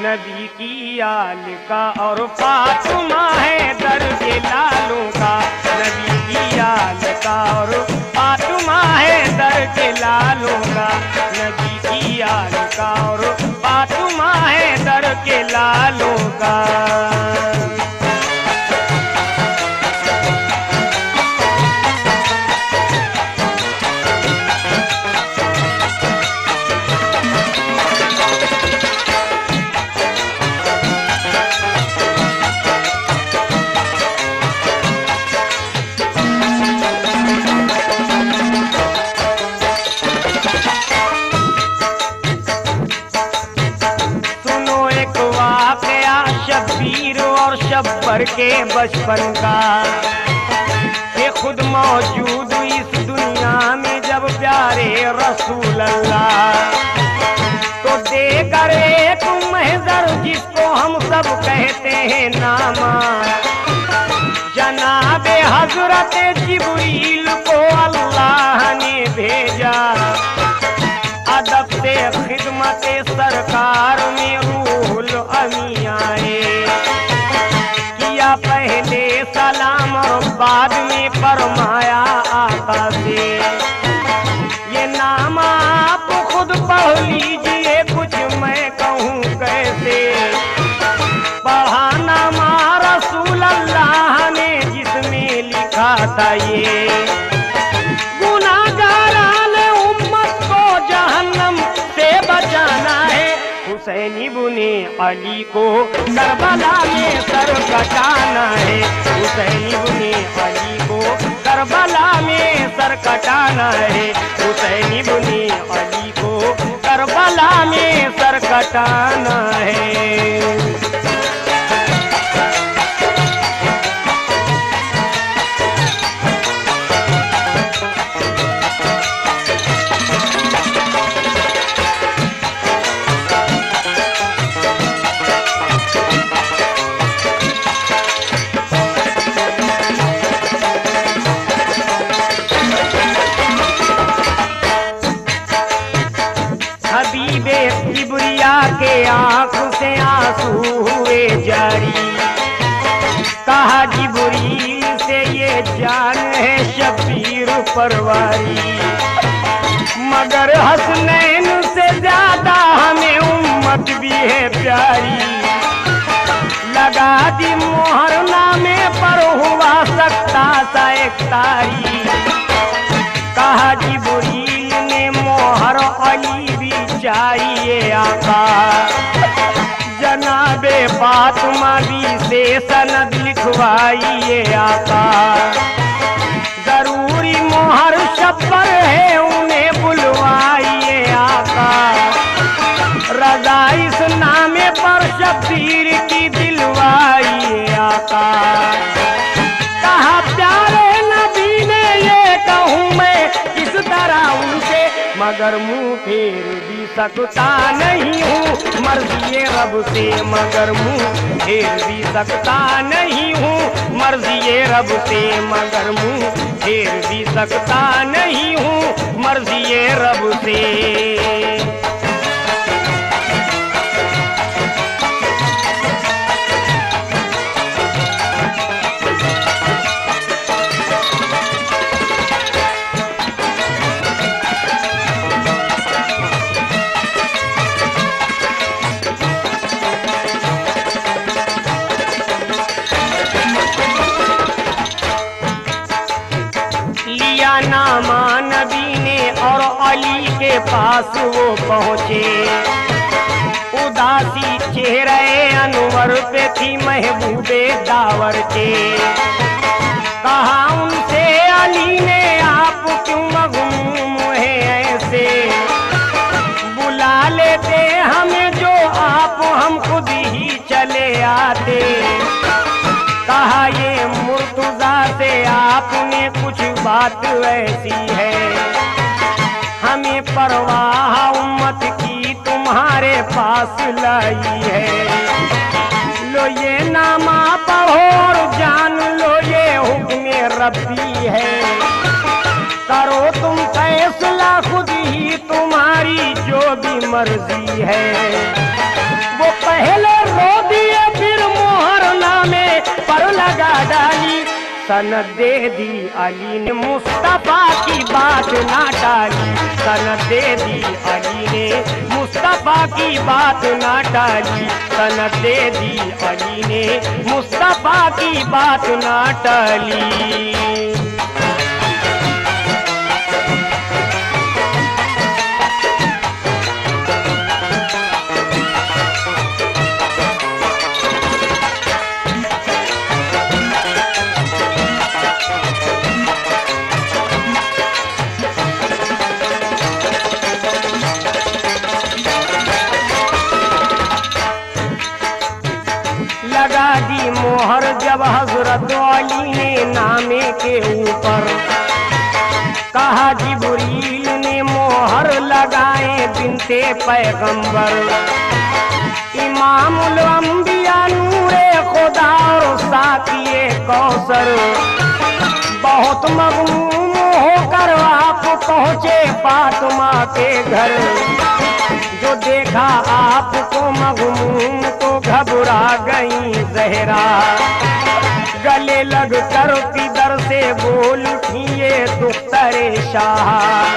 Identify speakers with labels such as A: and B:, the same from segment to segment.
A: नबी की आल का और फातिमा है दर्जे लालों का। नबी की आल का और फातिमा है दर्जे लालों का। नबी की आल का और फातिमा है दर्जे लालों का। शब्बर के बचपन का ये खुद मौजूद इस दुनिया में जब प्यारे रसूल अल्लाह तो देकर एक महजर जिसको हम सब कहते हैं नामा। जनाबे हजरत जिब्रील को अल्लाह ने भेजा अदब से खिदमत सरकार में रूहुल अमी आए। पहले सलाम और बाद में फरमाया आका से ये नाम आप खुद पढ़ लीजिए कुछ मैं कहूँ कैसे। पढ़ा नामा रसूल अल्लाह ने जिसमें लिखा था ये गुनाहगारान उम्मत को जहन्नम से बचाना है। हुसैन इब्ने अली को करबला में सर कटाना है। हुसैन इब्ने अली को करबला में सर कटाना है। हुसैन इब्ने अली को करबला में सर कटाना है। के आंख से आंसू हुए जारी कहा जिब्रील से ये जान है शबीर परवारी। मगर हसनैन से ज्यादा हमें उम्मत भी है प्यारी। लगा दी मोहर नामे पर हुआ सकता सा एक तारी। कहा जिब्रील ने मोहर अली भी चाहिए आका। जनाबे फातिमा भी से सनद लिखवाइए आका। जरूरी मोहर शब्बर है उन्हें बुलवाइए आका। रजा इस नामे पर शब्बीर की दिलवाइए आका। कहा प्यारे नबी ने ये कहूँ मैं किस तरह उनसे मगर मुँह फेर भी सकता नहीं हूँ मर्ज़ी रब से। मगर मुँह फेर भी सकता नहीं हूँ मर्ज़ी रब से। मगर मुँह फेर भी सकता नहीं हूँ मर्ज़ी रब से। नामा नबी ने और अली के पास वो पहुँचे। उदासी चेहरे अनवर पे थी महबूबे दावर के। कहा उनसे अली ने आप क्यों मगमूम है ऐसे। बुला लेते हमें जो आप हम खुद ही चले आते। कहा ये मुर्तजा से आपने कुछ बात ऐसी है। हमें परवाह उम्मत की तुम्हारे पास लाई है। लो ये नामा पढ़ो और जान लो ये हुक्म रब्बी है। करो तुम फैसला खुद ही तुम्हारी जो भी मर्जी है। वो पहले सनद दे दी अली ने मुस्तफा की बात ना टाली, सनद दे दी अली ने मुस्तफा की बात ना टाली, सनद दे दी अली ने मुस्तफा की बात ना टाली। लगा दी मोहर जब हजरत अली ने नामे के ऊपर, कहा जिब्रील ने मोहर लगाए बिनते पैगंबर, इमामुल अंबिया नूरे खुदा और साकिए कौसर, बहुत मगमूम होकर आप पहुँचे फातिमा के घर, जो देखा आपको मगमूम तो घबरा गई जहरा, गले लग कर किधर से बोल उठी ये दुख्तरे शाह,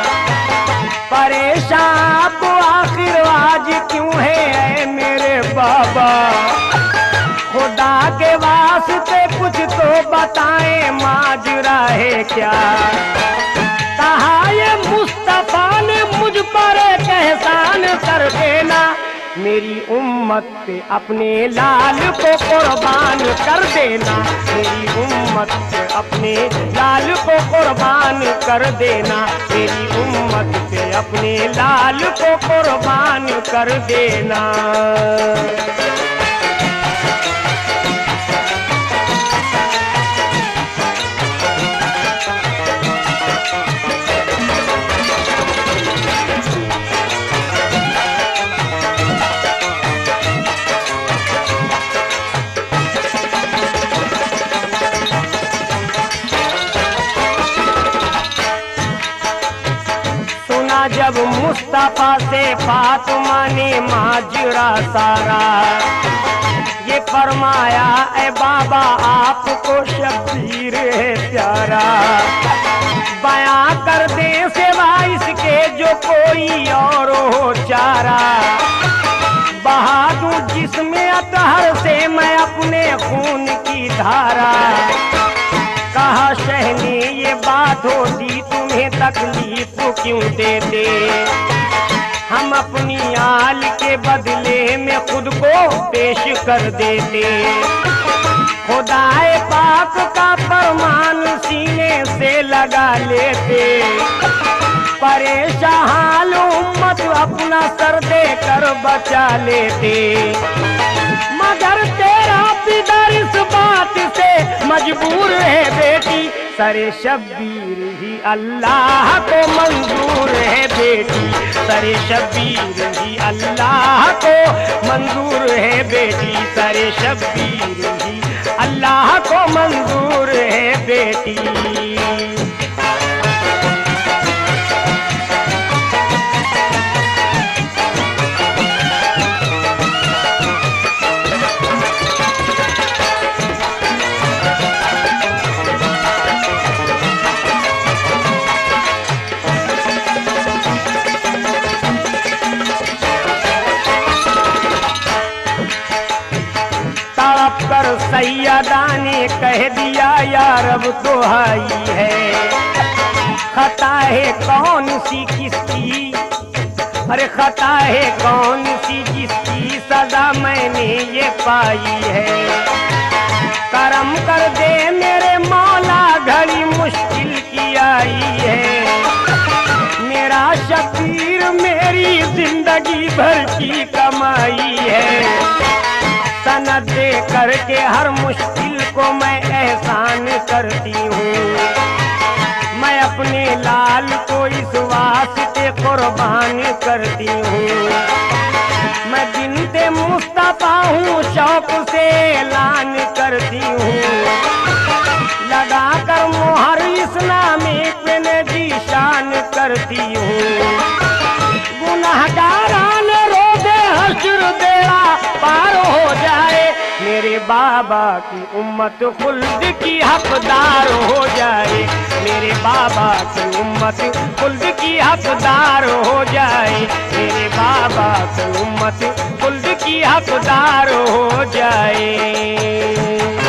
A: परेशान तो आखिर आज क्यों है ऐ मेरे बाबा, खुदा के वास्ते कुछ तो बताएं माजरा है क्या, कहा ये मुस्तफा ने मुझ पर एक एहसान कर देना, मेरी उम्मत पे अपने लाल को कुर्बान कर देना, मेरी उम्मत पे अपने लाल को कुर्बान कर देना, मेरी उम्मत पे अपने लाल को कुर्बान कर देना। जब मुस्तफा से फातिमा ने माजरा सारा, ये फरमाया ए बाबा आपको शब्बीर है प्यारा, बयां कर दे सिवा इसके जो कोई और हो चारा, बहा दूं जिसमें अतहर से मैं अपने खून की धारा, कहा शहने ये बात होती तुम्हें तकलीफ क्यों देते, हम अपनी आल के बदले में खुद को पेश कर देते, खुदाए पाक का फरमान सीने से लगा लेते, परेशान हाल उम्मत अपना सर दे कर बचा लेते, मगर तेरा पिता इस बात से मजबूर है बेटी, सरे शब्बीर ही अल्लाह को मंजूर है बेटी, सरे शब्बीर ही अल्लाह को मंजूर है बेटी, सरे शब्बीर ही अल्लाह को मंजूर है बेटी। सैयदा ने कह दिया यार अब तो हाई है, खता है कौन सी किसकी, अरे खता है कौन सी जिसकी सजा मैंने ये पाई है, करम कर दे मेरे मौला घड़ी मुश्किल की आई है, मेरा शबीर मेरी जिंदगी भर की कमाई है, सनद दे करके हर मुश्किल को मैं एहसान करती हूँ, मैं अपने लाल को इस वास्ते कुर्बान करती हूँ, मैं बिनते मुस्तफा हूँ शौक से ऐलान करती हूँ, लगा कर मोहर इस्लामी पे निशान करती हूँ, गुनाहगारान रोज़े हश्र बेड़ा पार हो जाए, मेरे बाबा की उम्मत खुल्द की हकदार हो जाए, मेरे बाबा की उम्मत खुल्द की हकदार हो जाए, मेरे बाबा की उम्मत खुल्द की हकदार हो जाए।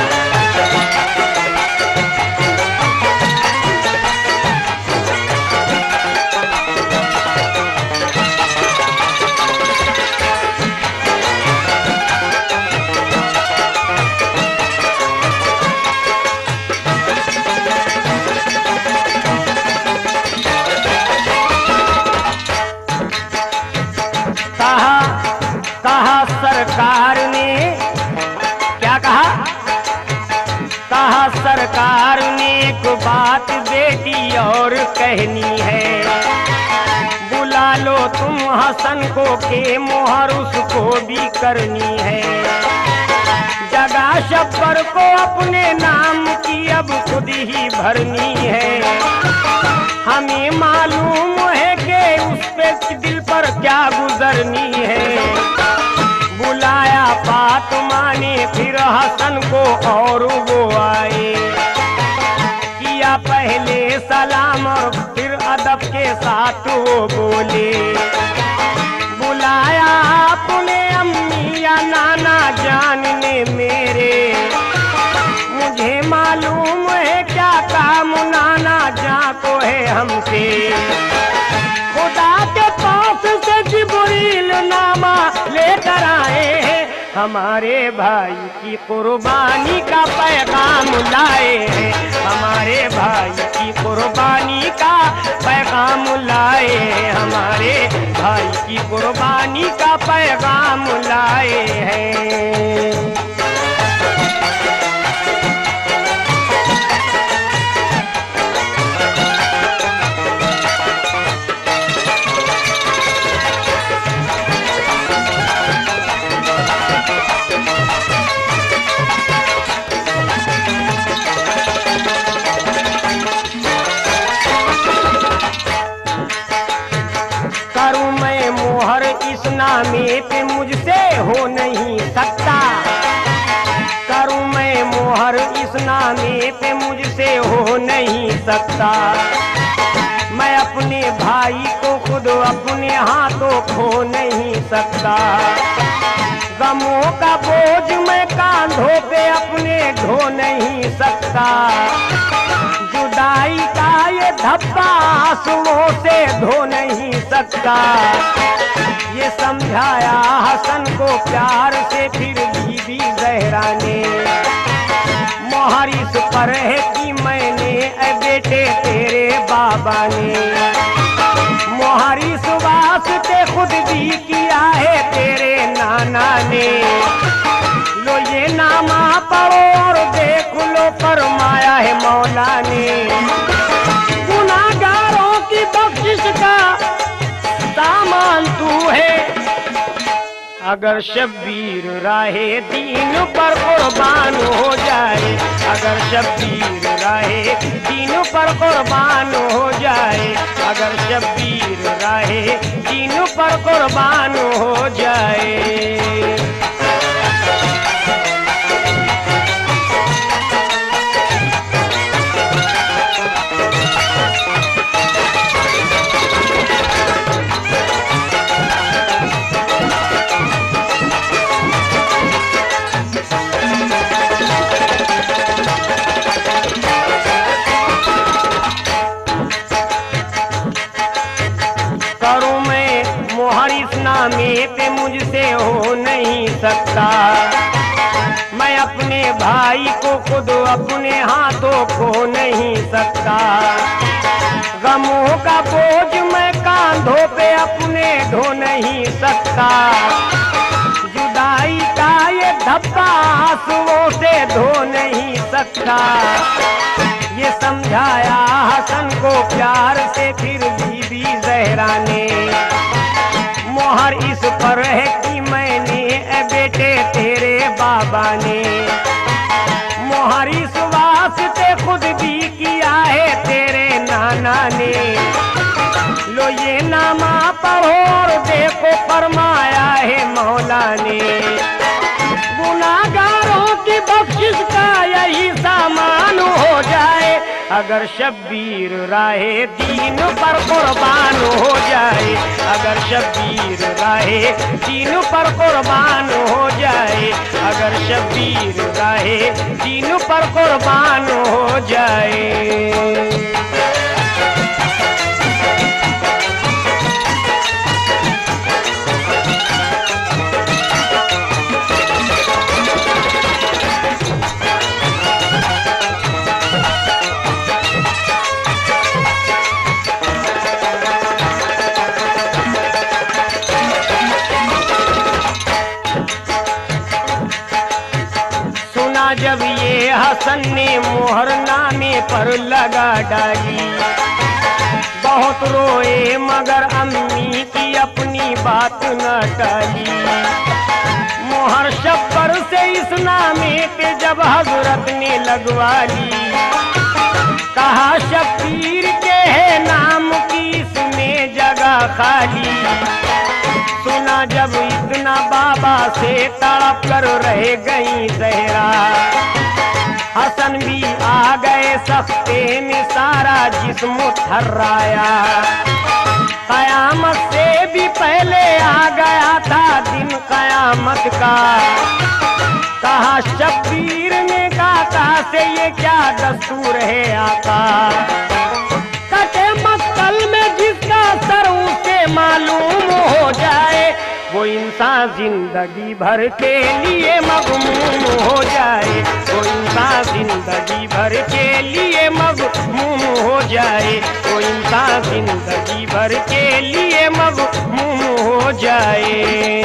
A: कहा सरकार ने, क्या कहा? कहा सरकार ने एक बात बेटी और कहनी है, बुला लो तुम हसन को के मोहर उसको भी करनी है, जगह शब्बर को अपने नाम की अब खुद ही भरनी है, हमें मालूम है कि उस पे दिल पर क्या गुजरनी है, बुलाया फातिमा ने फिर हसन को और वो आए, किया पहले सलाम और फिर अदब के साथ वो बोले, बुलाया आपने अम्मी या नाना जान ने मेरे, मुझे मालूम है क्या काम नाना जान को है हमसे, खुदा के पास से जिब्रील नामा लेकर आए हैं, हमारे भाई की कुर्बानी का पैगाम लाए हैं, हमारे भाई की कुर्बानी का पैगाम लाए हैं, हमारे भाई की कुर्बानी का पैगाम लाए हैं। करूं मैं मोहर इस नामे पे मुझसे हो नहीं सकता, करूं मैं मोहर इस नामे पे मुझसे हो नहीं सकता, मैं अपने भाई को खुद अपने हाथों खो नहीं सकता, गमों का बोझ मैं कांधों पे अपने ढो नहीं सकता, जुदाई का ये धब्बा आंसुओं से धो नहीं सकता, ये समझाया हसन को प्यार से फिर बीबी ज़हरा ने, मोहर इस पर है कि मैंने ऐ बेटे तेरे बाबा ने, मोहर इस वास्ते खुद भी किया है तेरे नाना ने, लो ये नामा पढ़ो और देख लो फरमाया है मौला ने, गुनाहगारों की बख्शिश का सामान तू है, अगर शब्बीर राहे दीन पर कुर्बान हो जाए, अगर शब्बीर राहे दीन पर कुर्बान हो जाए, अगर शब्बीर राहे दीन पर कुर्बान हो जाए। करूं मैं मोहर इस नामे पे मुझसे हो नहीं सकता, मैं अपने भाई को खुद अपने हाथों खो नहीं सकता, गमों का बोझ मैं कांधों पे अपने ढो नहीं सकता, जुदाई का ये धब्बा आंसुओं से धो नहीं सकता, ये समझाया हसन को प्यार से फिर बीबी ज़हरा ने, मोहर इस पर है कि मैंने ऐ बेटे तेरे बाबा ने, मोहर इस वास्ते खुद भी किया है तेरे नाना ने, लो ये नामा पढ़ो और देखो फरमाया है मौला ने, गुनाहगारों की अगर शब्बीर राहे दीन पर कुर्बान हो जाए, अगर शब्बीर राहे दीन पर कुर्बान हो जाए, अगर शब्बीर राहे दीन पर कुर्बान हो जाए। जब ये हसन ने मोहर नामे पर लगा डाली, बहुत रोए मगर अम्मी की अपनी बात न टाली। मोहर शब्बर से इस नामे पे जब हजरत ने लगवा ली, कहा शब्बीर के है नाम की इसमें जगह खाली। सुना जब इतना बाबा से तड़प कर रह गई जहरा, हसन भी आ गए सख्ते में सारा जिस्म थर्राया। कयामत से भी पहले आ गया था दिन कयामत का, कहा शब्बीर ने काका से ये क्या दस्तूर है आका। कटे मक्तल में जिसका सर उसे मालूम हो जाए, वो इंसान जिंदगी भर के लिए मगमूम हो जाए, वो इंसान जिंदगी भर के लिए मगमूम हो जाए, वो इंसान जिंदगी भर के लिए मगमूम हो जाए।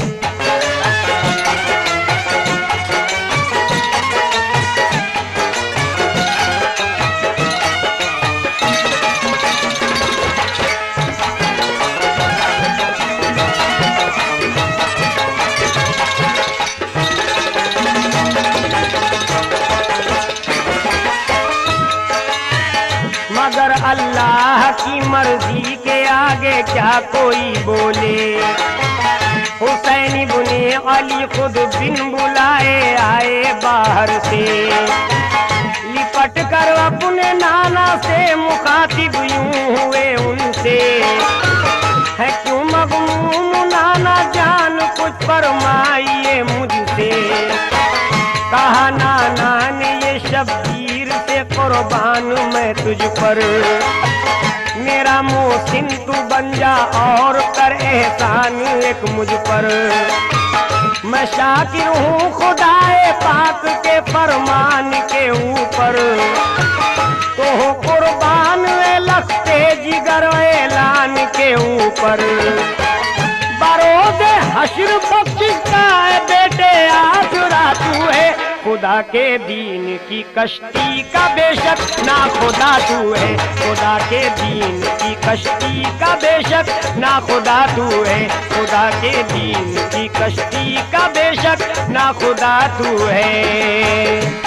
A: मगर अल्लाह की मर्जी के आगे क्या कोई बोले। हुसैन इब्ने अली खुद बिन बुलाए आए बाहर से, लिपट कर अपने नाना से मुखातिब यूं हुए उनसे, है क्यों मगमूम नाना जान कुछ फरमाइए मुझसे। कहा नाना ने ये शब्बीर से कुर्बान मैं तुझ पर, मेरा मोहसिन तू बन जा और कर एहसान एक मुझ पर। मैं शाकिर हूँ खुदाए पाक के फरमान के ऊपर, तो हो कुर्बान लखते जिगर ऐलान के ऊपर। बरोज़े हश्र बख्शिश का है बेटे आसरा तू है, खुदा के दीन की कश्ती का बेशक ना खुदा तू है, खुदा के दीन की कश्ती का बेशक ना खुदा तू है, खुदा के दीन की कश्ती का बेशक ना खुदा तू है।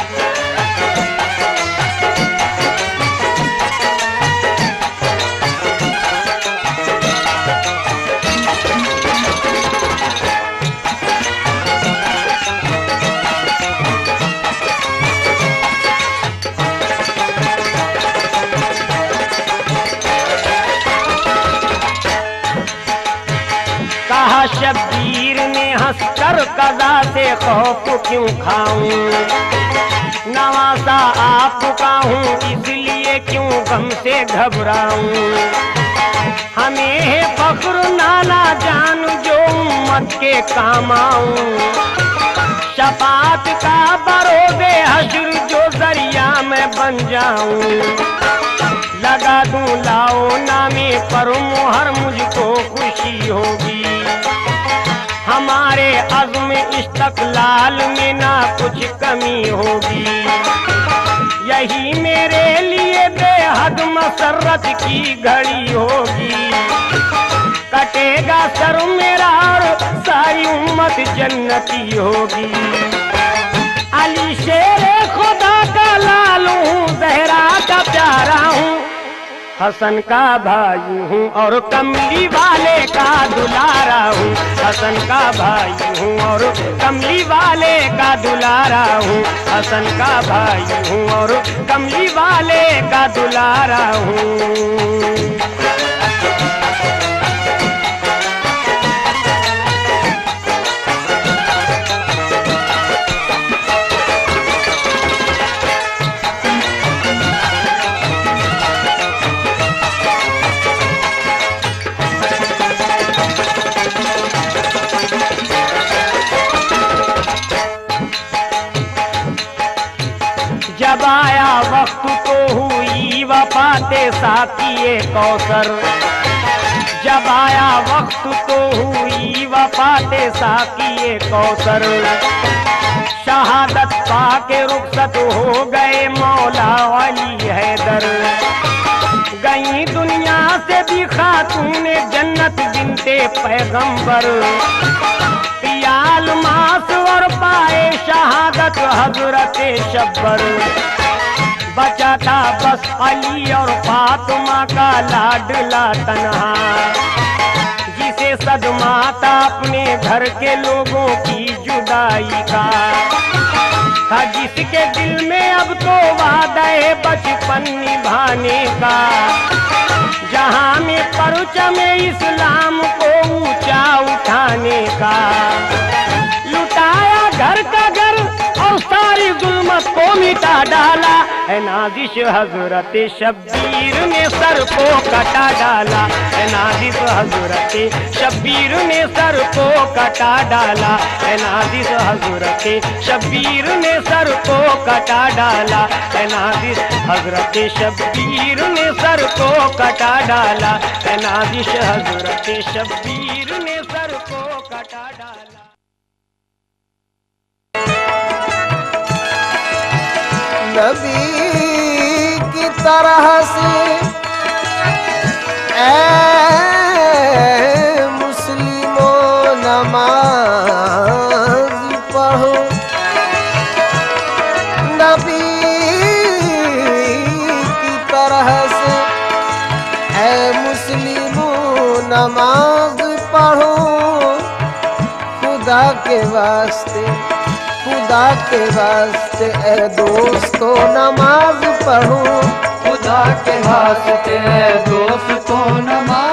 A: शब्बीर ने हंसकर कदा से खौफ क्यों खाऊं, नवासा आपका हूँ इसलिए क्यों गम से घबराऊं। हमें है फख्र नाना जान जो उम्मत के काम आऊं, शफात का बरोज़े हश्र जो जरिया मैं बन जाऊं। लगा दूं लाओ नामे पर मुहर मुझको खुशी होगी, हमारे अज़्म इस्तक़लाल में ना कुछ कमी होगी। यही मेरे लिए बेहद मसरत की घड़ी होगी, कटेगा सर मेरा और सारी उम्मत जन्नती होगी। अली शेरे खुदा का लाल हूँ, ज़हरा का प्यारा हूँ, हसन का भाई हूँ और कमली वाले का दुलारा हूँ, हसन हसन का भाई हूँ और कमली वाले का दुलारा हूँ, हसन का भाई हूँ और कमली वाले का दुलारा हूँ। जब आया वक्त तो हुई वफाते साकिए कौसर, जब आया वक्त तो हुई वफाते साकिए कौसर, शहादत पाके रुखसत हो गए मौला अली हैदर। गई दुनिया से भी खातूने जन्नत बिनते पैगंबर, पियाल मास और पाए शहादत हजरत शब्बर। बचा था बस अली और फातिमा का लाडला तन्हा, जिसे सदमा था अपने घर के लोगों की जुदाई का, था जिसके दिल में अब तो वादा है बचपन निभाने का। जहां में परचम इस्लाम को ऊंचा उठाने का, लुटाया घर का घर और सारी जुल्मत को मिटा डाला। है नाजिश हजरत शब्बीर ने सर को कटा डाला, है नाजिश हजरत शब्बीर ने सर को कटा डाला, है नाजिश हजरत शब्बीर ने सर को कटा डाला, है नाजिश हजरत शब्बीर ने सर को कटा डाला, है नाजिश हजरत शब्बीर ने सर को कटा डाला।
B: नबी की तरह से ऐ मुस्लिमों नमाज पढ़ो, नबी की तरह से ऐ मुस्लिमों नमाज पढ़ो। खुदा के वास्ते, खुदा के वास्ते ए दोस्तों नमाज पढ़ो,
C: खुदा के वास्ते दोस्तों नमाज